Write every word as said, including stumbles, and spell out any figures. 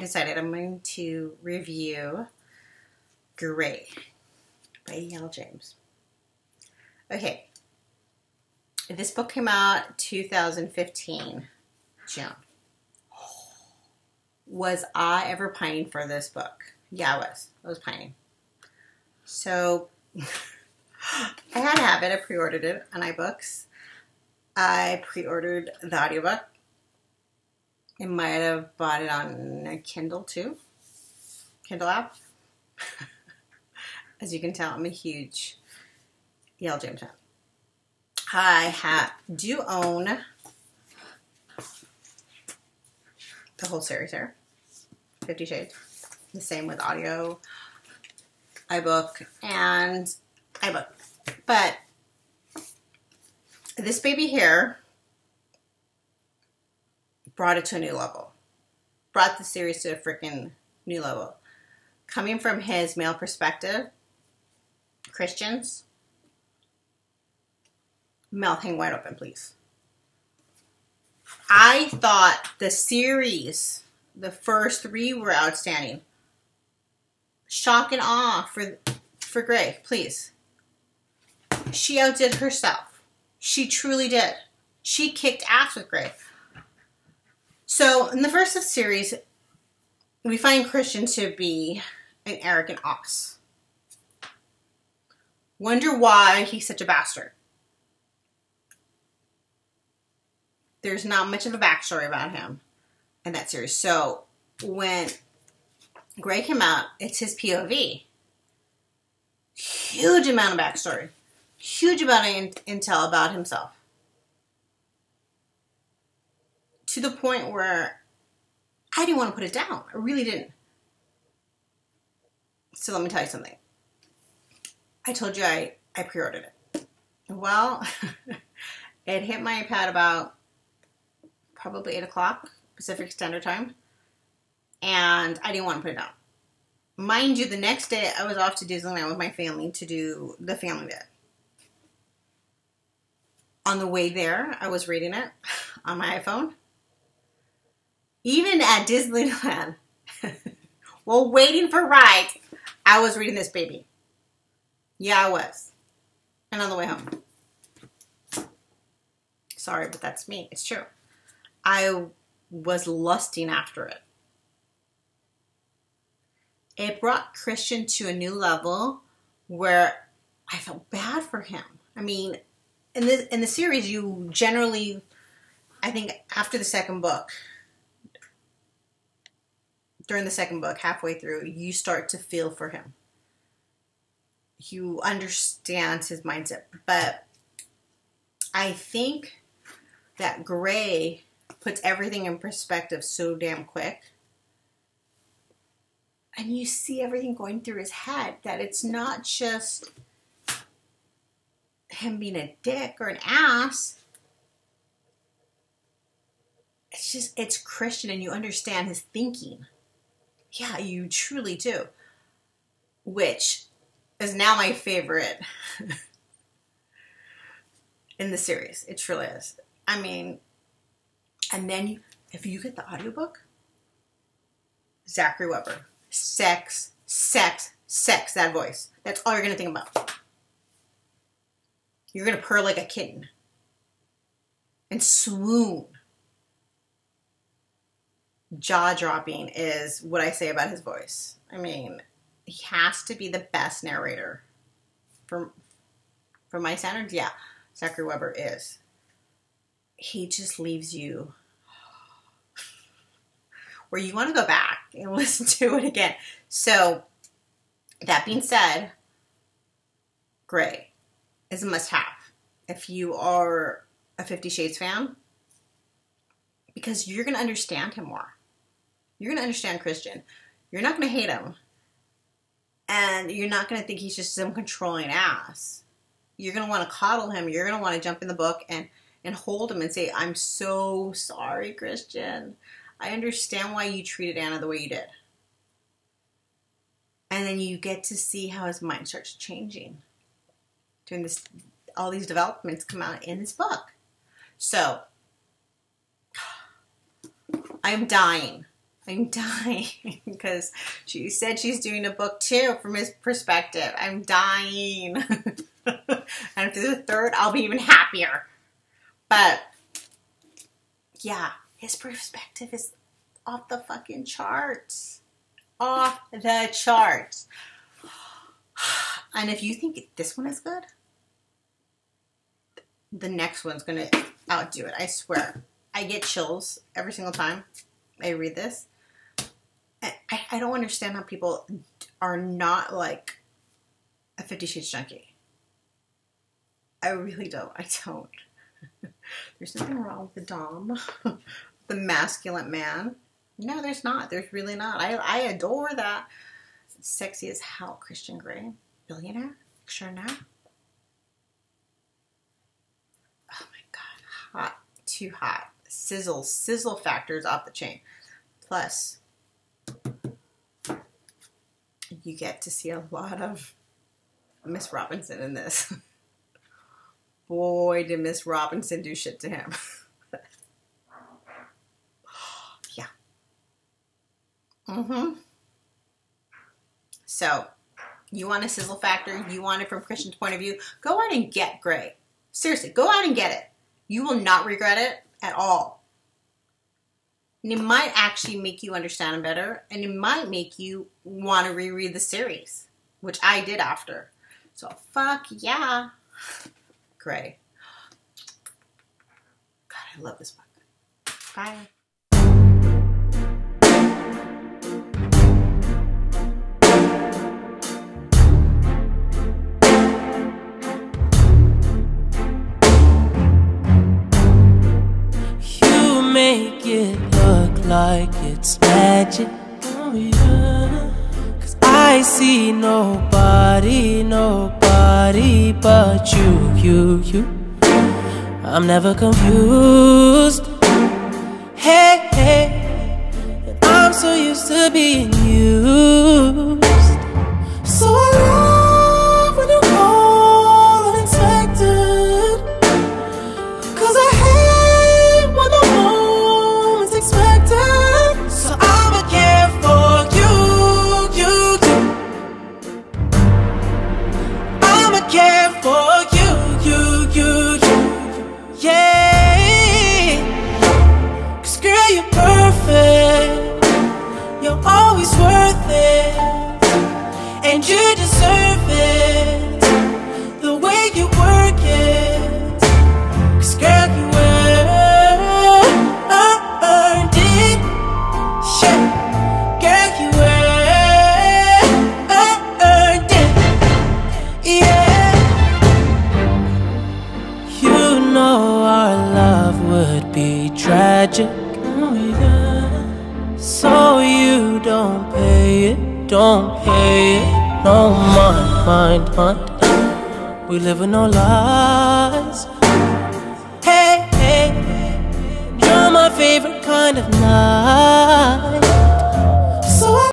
decided I'm going to review Gray by E L James. Okay. This book came out two thousand fifteen, June. Was I ever pining for this book? Yeah, I was. I was pining. So, I had to have it. I pre-ordered it on iBooks. I pre-ordered the audiobook. I might have bought it on a Kindle too. Kindle app. As you can tell, I'm a huge E L James fan. I have, do own the whole series here. Fifty Shades. The same with audio, iBook, and iBook. But this baby here brought it to a new level. Brought the series to a freaking new level. Coming from his male perspective, Christians, mouth hang wide open, please. I thought the series, the first three were outstanding. Shock and awe for, for Gray, please. She outdid herself. She truly did. She kicked ass with Gray. So, in the first of the series, we find Christian to be an arrogant ox. Wonder why he's such a bastard. There's not much of a backstory about him in that series. So, when Gray came out, it's his P O V. Huge amount of backstory. Huge amount of in intel about himself. To the point where I didn't want to put it down. I really didn't. So let me tell you something. I told you I, I pre-ordered it. Well, it hit my iPad about probably eight o'clock Pacific Standard Time. And I didn't want to put it down. Mind you, the next day I was off to Disneyland with my family to do the family day. On the way there, I was reading it on my iPhone. Even at Disneyland, while waiting for rides, I was reading this baby. Yeah, I was. And on the way home. Sorry, but that's me. It's true. I was lusting after it. It brought Christian to a new level where I felt bad for him. I mean, in the, in the series, you generally, I think after the second book, during the second book, halfway through, you start to feel for him. You understand his mindset. But I think that Gray puts everything in perspective so damn quick. And you see everything going through his head, that it's not just him being a dick or an ass. It's just, it's Christian, and you understand his thinking. Yeah, you truly do. Which is now my favorite in the series. It truly is. I mean, and then you, if you get the audiobook, Zachary Weber. Sex, sex, sex, that voice. That's all you're going to think about. You're going to purr like a kitten. And swoon. Jaw-dropping is what I say about his voice. I mean, he has to be the best narrator. For, for my standards, yeah, Zachary Weber is. He just leaves you where you want to go back and listen to it again. So, that being said, Gray is a must-have if you are a Fifty Shades fan, because you're going to understand him more. You're going to understand Christian. You're not going to hate him. And you're not going to think he's just some controlling ass. You're going to want to coddle him. You're going to want to jump in the book and, and hold him and say, I'm so sorry, Christian. I understand why you treated Anna the way you did. And then you get to see how his mind starts changing during this, all these developments come out in this book. So, I'm dying I'm dying because she said she's doing a book too from his perspective. I'm dying. And if there's a third, I'll be even happier. But yeah, his perspective is off the fucking charts. Off the charts. And if you think this one is good, the next one's gonna outdo it. I swear. I get chills every single time I read this. I, I don't understand how people are not like a Fifty Shades junkie. I really don't. I don't. There's nothing wrong with the dom, the masculine man. No, there's not. There's really not. I, I adore that. Sexy as hell, Christian Grey. Billionaire? Sure now. Oh my God. Hot. Too hot. Sizzle. Sizzle factors off the chain. Plus, you get to see a lot of Miss Robinson in this. Boy, did Miss Robinson do shit to him. Yeah. Mm-hmm. So, you want a sizzle factor, you want it from Christian's point of view, go out and get Grey. Seriously, go out and get it. You will not regret it at all. And it might actually make you understand him better, and it might make you want to reread the series, which I did after. So, fuck yeah. Grey. God, I love this book. Bye. Make it look like it's magic. Oh yeah. Cause I see nobody, nobody but you, you, you. I'm never confused. Hey, hey. And I'm so used to being used. So I love when you call unexpected. Cause I hate when the moment's expected. So I'ma care for you, you, you. I'ma care for you, you, you, you. Yeah. Cause girl, you're perfect. You're always worth it. And you deserve it. The way you work it. Cause girl, you earned it. Yeah. Girl, you earned it. Yeah. You know our love would be tragic. Oh yeah. So you don't pay it, don't pay it. No mind, mind, mind. We live with no lies. Hey, hey, you're my favorite kind of night.